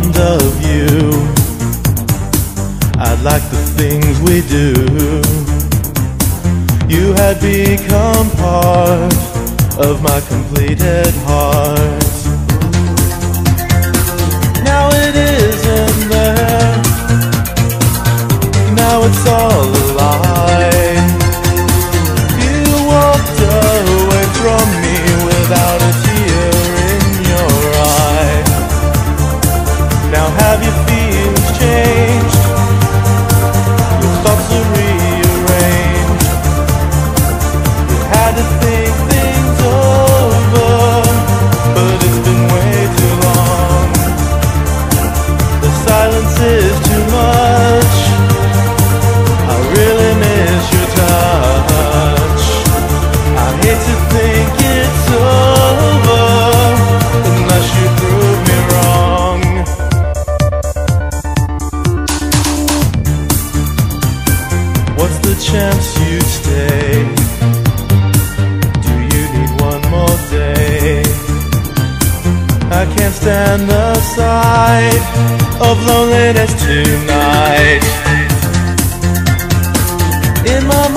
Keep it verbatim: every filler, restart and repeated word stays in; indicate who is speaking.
Speaker 1: fond of you. I like the things we do. You had become part of my completed heart. Now it isn't there. Now it's all a lie. You walked away from me without a tear in your eye. Now have your feelings changed? Your thoughts are rearranged. You had to think things over, but it's been way too long. The silence is too much. I really miss your touch. I hate to think it's over unless you prove me wrong. What's the chance you'd stay? Do you need one more day? I can't stand the sight of loneliness tonight. In my